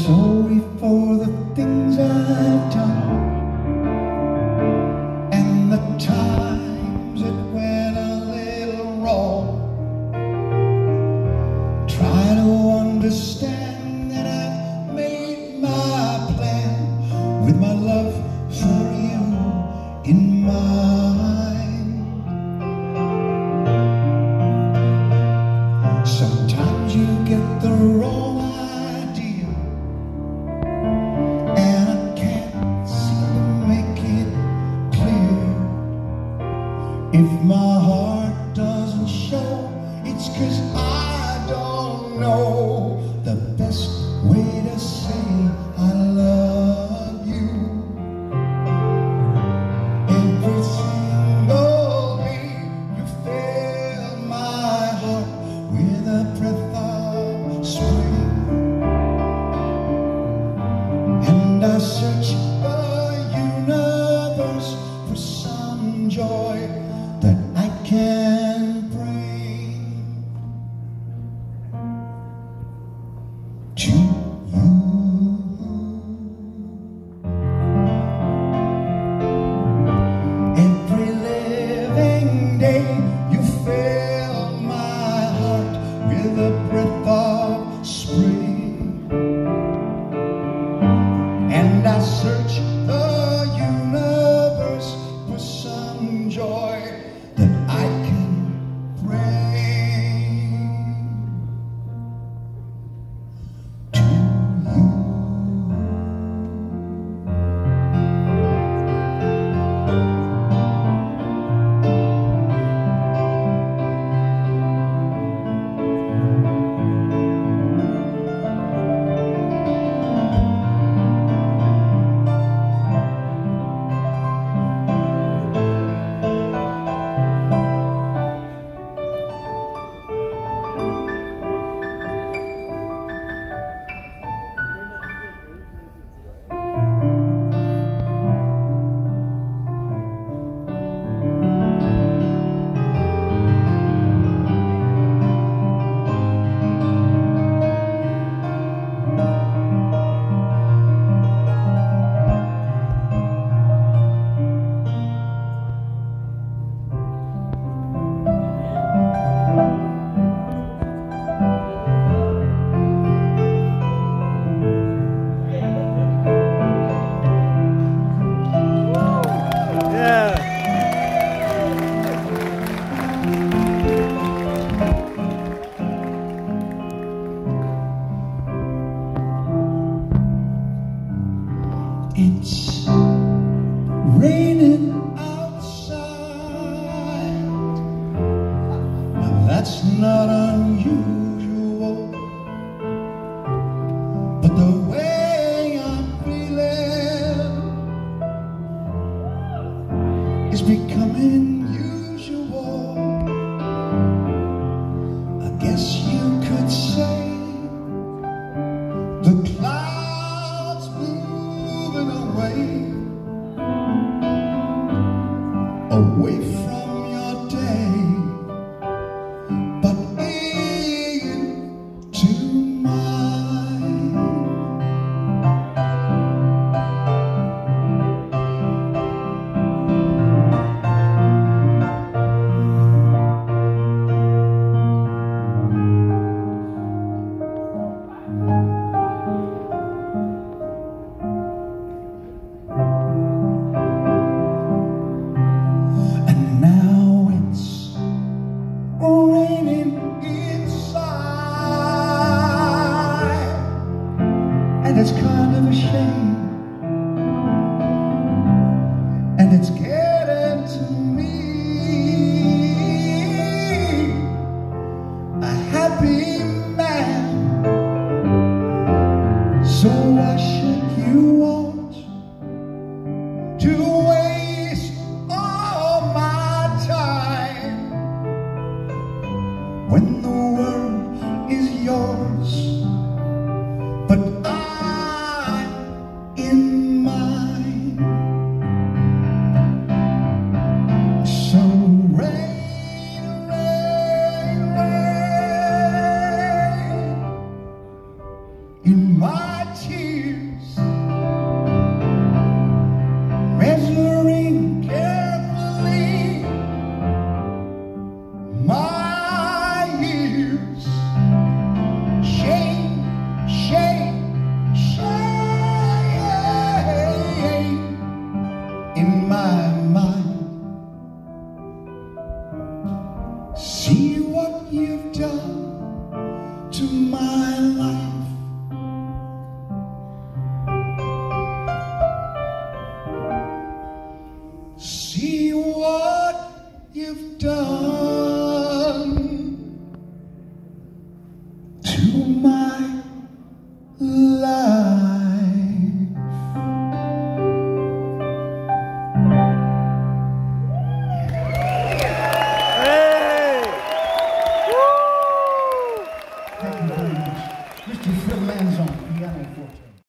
sorry for the things I've done and the times it went a little wrong. Try to understand that I've made my plan with my love for you in mind. Sometimes you get the wrong idea, and I can't seem to make it clear. If my heart doesn't show, it's 'cause I don't know the best way to say I love you. Every single day you fill my heart with a breath of spring, and I search the universe for some joy that I can bring to you. Every living day you fill my heart with a breath of spring, and I search the universe for some joy that I can bring to you. It's raining outside. Now that's not unusual, but the way I'm feeling is becoming usual. I guess you could say the clouds moving away from your day, but into mine. And it's kind of a shame, and it's getting to me. A happy man, so why should you want to waste all my time when the world is yours, but I'm in mine? So rain, rain, rain in my tears. See what you've done to my life. See what you've done to my life. Thank you very much. Mr. Phil Lanzon, piano forte.